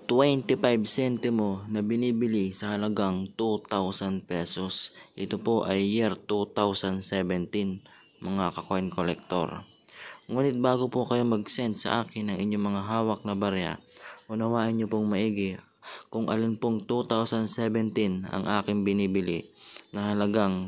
25 sentimo na binibili sa halagang 2,000 pesos. Ito po ay year 2017, mga ka-coin collector. Ngunit bago po kayo mag-send sa akin ng inyong mga hawak na barya, unawain nyo pong maigi kung alin pong 2017 ang aking binibili na halagang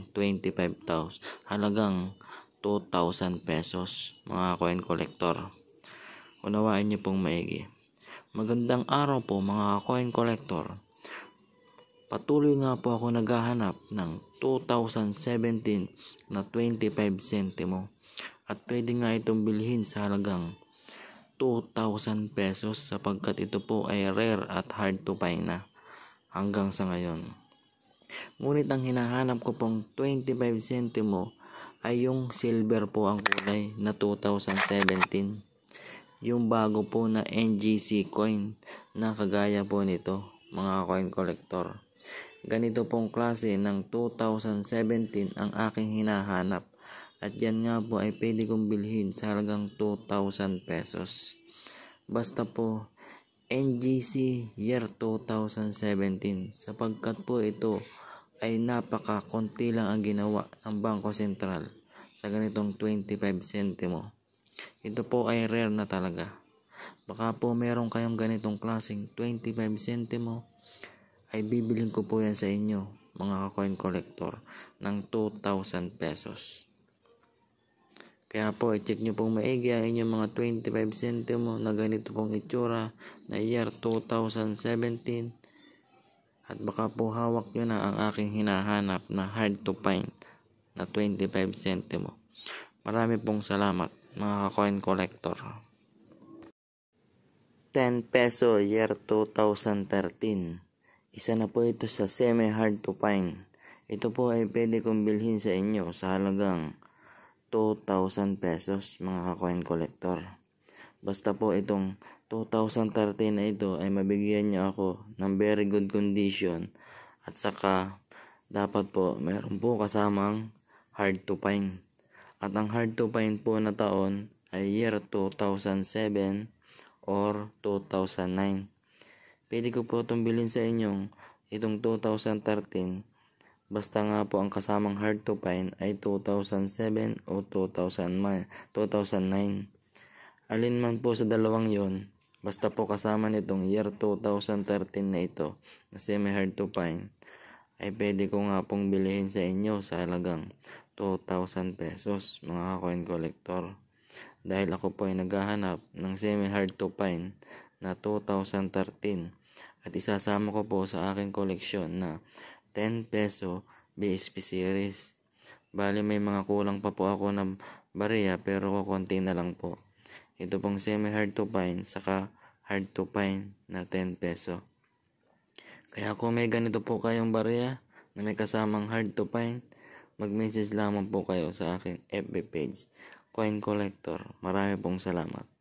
2,000 pesos, mga coin collector. Unawain nyo pong maigi. Magandang araw po, mga coin collector. Patuloy nga po ako naghahanap ng 2017 na 25 sentimo at pwede nga itong bilhin sa halagang 2,000 pesos sapagkat ito po ay rare at hard to find na hanggang sa ngayon. Ngunit ang hinahanap ko pong 25 sentimo ay yung silver po ang kulay na 2017. Yung bago po na NGC coin na kagaya po nito, mga coin collector. Ganito pong klase ng 2017 ang aking hinahanap at yan nga po ay pwede kong bilhin sa halagang 2,000 pesos. Basta po NGC year 2017 sapagkat po ito ay napaka-konti lang ang ginawa ng Bangko Sentral sa ganitong 25 sentimo. Ito po ay rare na talaga. Baka po meron kayong ganitong klaseng 25 sentimo, ay bibilin ko po yan sa inyo, mga coin collector, ng 2,000 pesos. Kaya po, i-check nyo pong maigi ang inyong mga 25 sentimo na ganito pong itsura na year 2017. At baka po hawak nyo na ang aking hinahanap na hard to find na 25 sentimo. Marami pong salamat, mga coin collector. 10 peso year 2013. Isa na po ito sa semi hard to find. Ito po ay pwede kong bilhin sa inyo sa halagang 2,000 pesos, mga coin collector. Basta po itong 2013 na ito ay mabigyan niyo ako ng very good condition at saka dapat po meron po kasamang hard to find. At ang hard to find po na taon ay year 2007 or 2009. Pwede ko po itong bilhin sa inyong itong 2013. Basta nga po ang kasamang hard to find ay 2007 o 2009. Alin man po sa dalawang yon, basta po kasama nitong year 2013 na ito na semi hard to find, ay pwede ko nga pong bilhin sa inyo sa halagang 2,000 pesos, mga coin collector. Dahil ako po ay naghahanap ng semi hard to find na 2013 at isasama ko po sa aking koleksyon na 10 peso BSP series. Bali may mga kulang pa po ako ng barya pero kukunti na lang po. Ito pong semi hard to find saka hard to find na 10 peso. Kaya kung may ganito po kayong barya na may kasamang hard to find, mag-message lamang po kayo sa aking FB page, Coin Collector. Marami pong salamat.